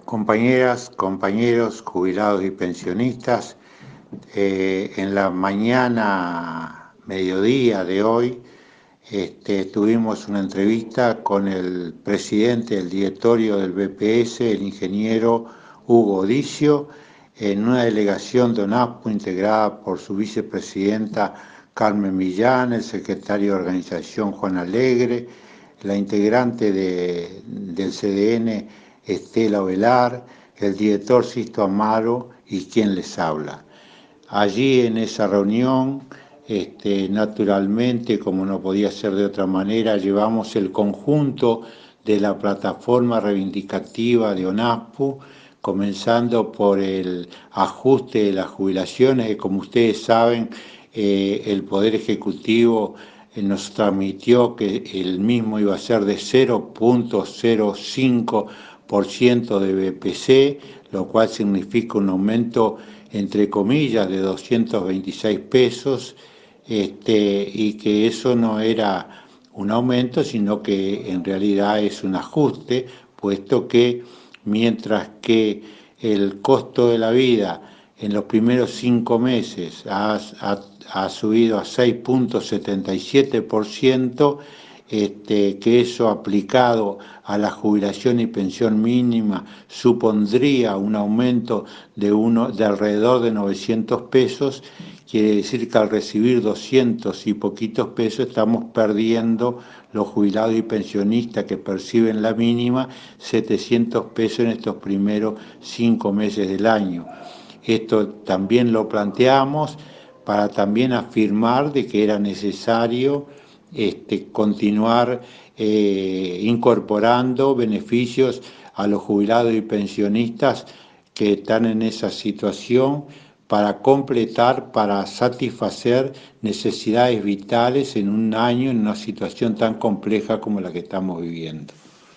Compañeras, compañeros, jubilados y pensionistas, en la mañana, mediodía de hoy, tuvimos una entrevista con el presidente del directorio del BPS, el ingeniero Hugo Dicio, en una delegación de ONASPO integrada por su vicepresidenta Carmen Millán, el secretario de organización Juan Alegre, la integrante del CDN Estela Ovelar, el director Sisto Amaro y quien les habla. Allí en esa reunión, naturalmente, como no podía ser de otra manera, llevamos el conjunto de la plataforma reivindicativa de ONASPO, comenzando por el ajuste de las jubilaciones, que como ustedes saben, el Poder Ejecutivo nos transmitió que el mismo iba a ser de 0,05% de BPC, lo cual significa un aumento entre comillas de 226 pesos, y que eso no era un aumento, sino que en realidad es un ajuste, puesto que mientras que el costo de la vida en los primeros 5 meses ha subido a 6,77%, que eso aplicado a la jubilación y pensión mínima supondría un aumento de alrededor de 900 pesos, quiere decir que al recibir 200 y poquitos pesos estamos perdiendo los jubilados y pensionistas que perciben la mínima 700 pesos en estos primeros 5 meses del año. Esto también lo planteamos para también afirmar de que era necesario continuar incorporando beneficios a los jubilados y pensionistas que están en esa situación para completar, para satisfacer necesidades vitales en un año, en una situación tan compleja como la que estamos viviendo.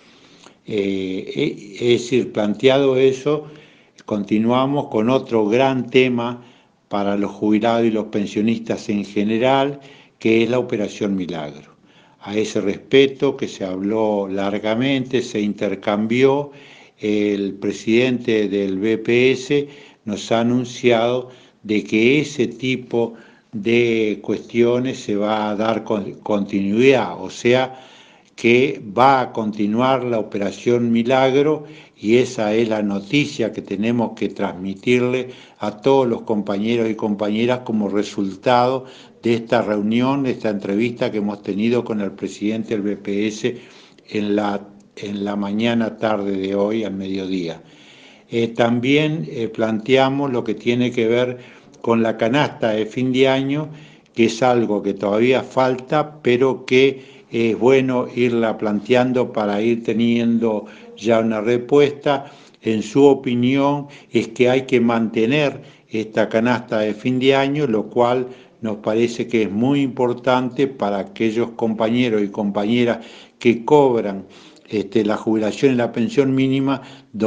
Es decir, planteado eso, continuamos con otro gran tema para los jubilados y los pensionistas en general, que es la Operación Milagro. A ese respecto, que se habló largamente, se intercambió, el presidente del BPS nos ha anunciado de que ese tipo de cuestiones se va a dar continuidad, o sea, que va a continuar la Operación Milagro, y esa es la noticia que tenemos que transmitirle a todos los compañeros y compañeras como resultado de esta reunión, de esta entrevista que hemos tenido con el presidente del BPS en la mañana tarde de hoy al mediodía. También planteamos lo que tiene que ver con la canasta de fin de año, que es algo que todavía falta, pero que es bueno irla planteando para ir teniendo ya una respuesta. En su opinión es que hay que mantener esta canasta de fin de año, lo cual nos parece que es muy importante para aquellos compañeros y compañeras que cobran la jubilación y la pensión mínima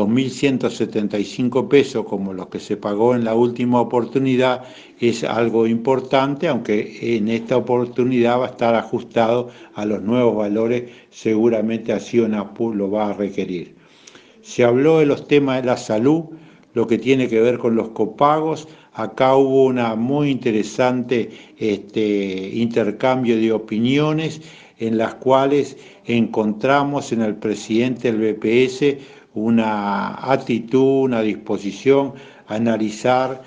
2.175 pesos, como los que se pagó en la última oportunidad, es algo importante, aunque en esta oportunidad va a estar ajustado a los nuevos valores, seguramente así ONASPO lo va a requerir. Se habló de los temas de la salud, lo que tiene que ver con los copagos. Acá hubo una muy interesante intercambio de opiniones, en las cuales encontramos en el presidente del BPS una actitud, una disposición a analizar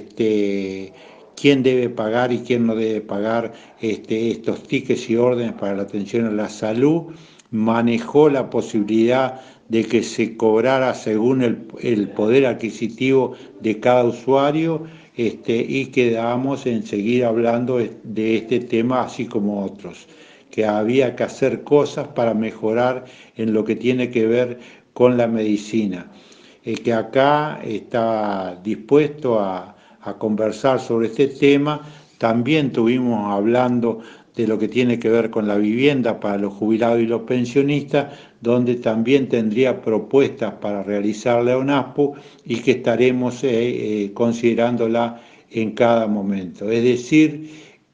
quién debe pagar y quién no debe pagar estos tickets y órdenes para la atención a la salud. Manejó la posibilidad de que se cobrara según el poder adquisitivo de cada usuario, y quedamos en seguir hablando de este tema, así como otros, que había que hacer cosas para mejorar en lo que tiene que ver con la medicina. Que acá está dispuesto a conversar sobre este tema. También estuvimos hablando de lo que tiene que ver con la vivienda para los jubilados y los pensionistas, donde también tendría propuestas para realizarle a ONASPO y que estaremos considerándola en cada momento. Es decir,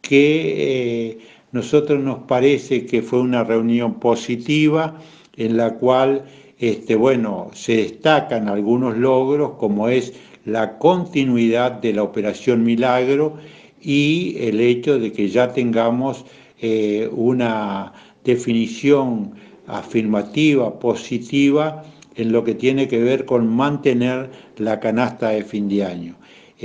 que nosotros nos parece que fue una reunión positiva en la cual bueno, se destacan algunos logros, como es la continuidad de la Operación Milagro y el hecho de que ya tengamos una definición afirmativa, positiva, en lo que tiene que ver con mantener la canasta de fin de año.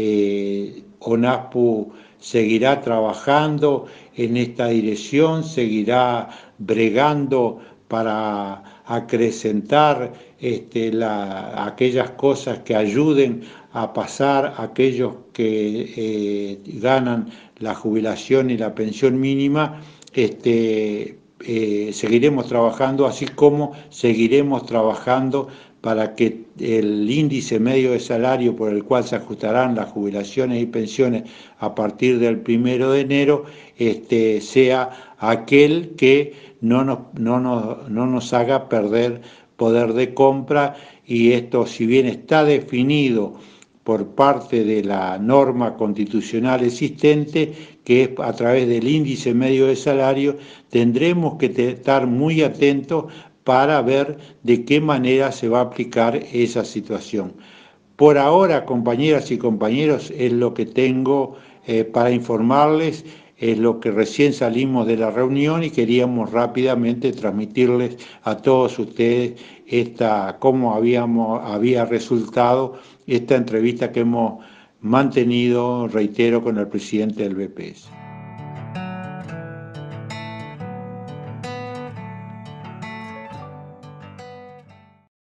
ONASPU seguirá trabajando en esta dirección, seguirá bregando para acrecentar aquellas cosas que ayuden a pasar a aquellos que ganan la jubilación y la pensión mínima. Seguiremos trabajando, así como seguiremos trabajando para que el índice medio de salario por el cual se ajustarán las jubilaciones y pensiones a partir del 1 de enero sea aquel que no nos haga perder poder de compra, y esto, si bien está definido por parte de la norma constitucional existente, que es a través del índice medio de salario, tendremos que estar muy atentos para ver de qué manera se va a aplicar esa situación. Por ahora, compañeras y compañeros, es lo que tengo para informarles, es lo que recién salimos de la reunión y queríamos rápidamente transmitirles a todos ustedes cómo había resultado esta entrevista que hemos mantenido, reitero, con el presidente del BPS.